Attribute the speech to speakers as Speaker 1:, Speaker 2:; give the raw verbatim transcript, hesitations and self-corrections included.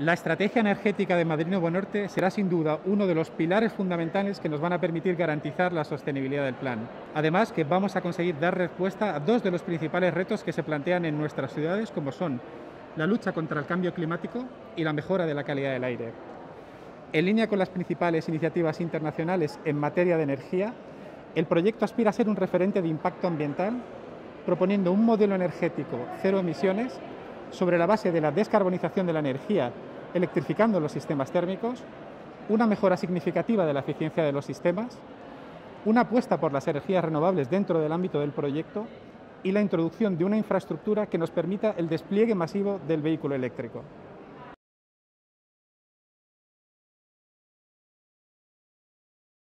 Speaker 1: La estrategia energética de Madrid Nuevo Norte será sin duda uno de los pilares fundamentales que nos van a permitir garantizar la sostenibilidad del plan. Además, que vamos a conseguir dar respuesta a dos de los principales retos que se plantean en nuestras ciudades, como son la lucha contra el cambio climático y la mejora de la calidad del aire. En línea con las principales iniciativas internacionales en materia de energía, el proyecto aspira a ser un referente de impacto ambiental, proponiendo un modelo energético cero emisiones sobre la base de la descarbonización de la energía, electrificando los sistemas térmicos, una mejora significativa de la eficiencia de los sistemas, una apuesta por las energías renovables dentro del ámbito del proyecto y la introducción de una infraestructura que nos permita el despliegue masivo del vehículo eléctrico.